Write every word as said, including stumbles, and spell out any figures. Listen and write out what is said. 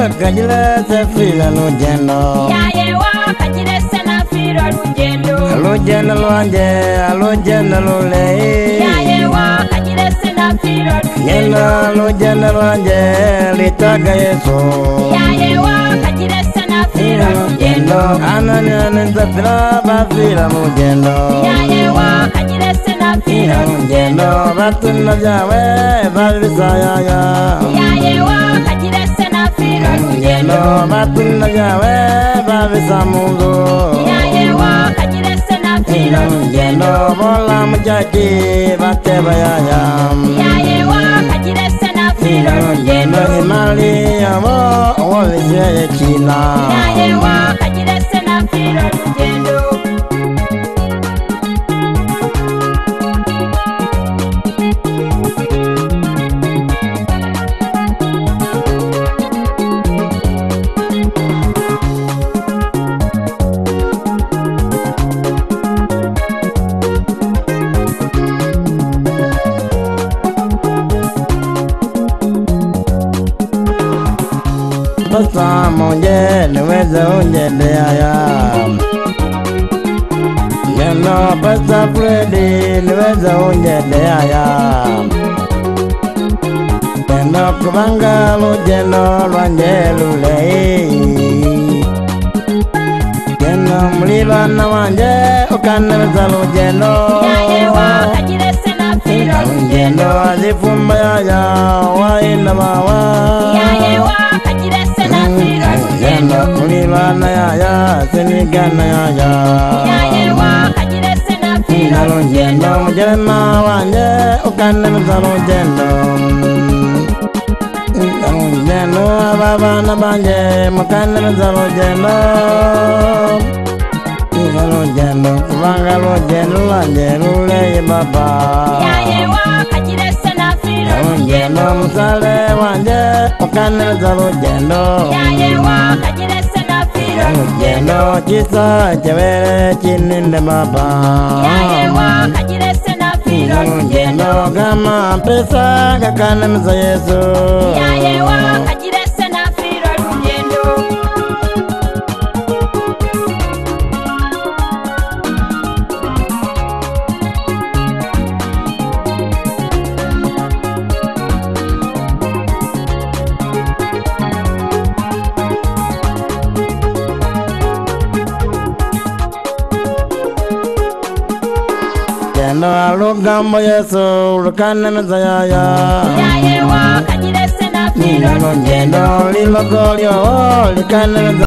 kagile sefila lugendo yaye wa kagile sena firo lugendo lugendo lwanje lugendo lule yaye wa kagile sena firo lugendo lugendo lwanje litaga Yesu yaye wa kagile sena firo lugendo ananya nzafira bafira lugendo yaye wa kagile sena firo lugendo batuna byawe babisayaya yaye wa kagile sena firo lugendo batuna byawe babisamungu yaye wa kagile sena firo lugendo bola mujaki batebayaya yaye wa kagile sena firo lugendo imali yabo wolije kina yaye wa kagile sena firo lugendo Pasa monje niweze unje deaya Yeno pasa Fredi niweze unje deaya Yeno kubanga lujeno lwanje lulei Yeno mlilwa na wanje ukaneweza lujeno yaye wa kagile sena firo lugendo Lujeno azifumba yaya waina mawa yaye wa kagile sena firo lugendo Mulilana yaya senigana yaya yaye wa kagile sena firo lugendo mujerema wanje ukanemeza lugendo lugendo ababana banje mukanemeza lugendo lugendo kubanga lugendo lwanje luleye baba yaye wa kagile sena firo lugendo musale wanje ukanemeza lugendo yaye wa kagile sena firo lugendo kisa chebere kininde baba yaye wa kagile sena firo lugendo kama pesa gakanemeza Yesu yaye wa kagile sena firo lugendo Lugendo alugambo Yesu lukanemeza yaya yaye wa kagile sena firo lugendo lilogolyo likanemeza